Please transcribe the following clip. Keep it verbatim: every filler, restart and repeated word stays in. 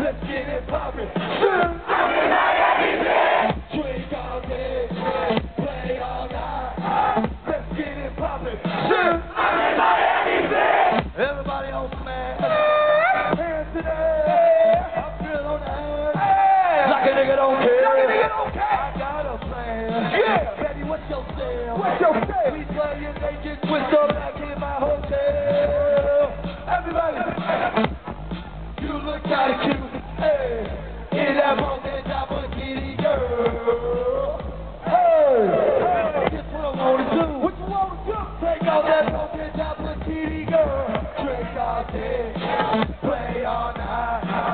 let's get it poppin'. Everybody drink all day, play all night. Let's get it poppin'. Everybody on the man. Hands today. I'm still on the hand. Like a nigga don't care. Like a nigga don't care. I got a plan. Yeah. Baby, what's your style? What's your style? We playin' naked with the back in my hotel. Everybody. You look kinda cute. Hey. In that broken top of kitty girl. Hey. Guess what I wanna do? What you wanna do? Take out that broken top of kitty girl. Drink all day, play all night.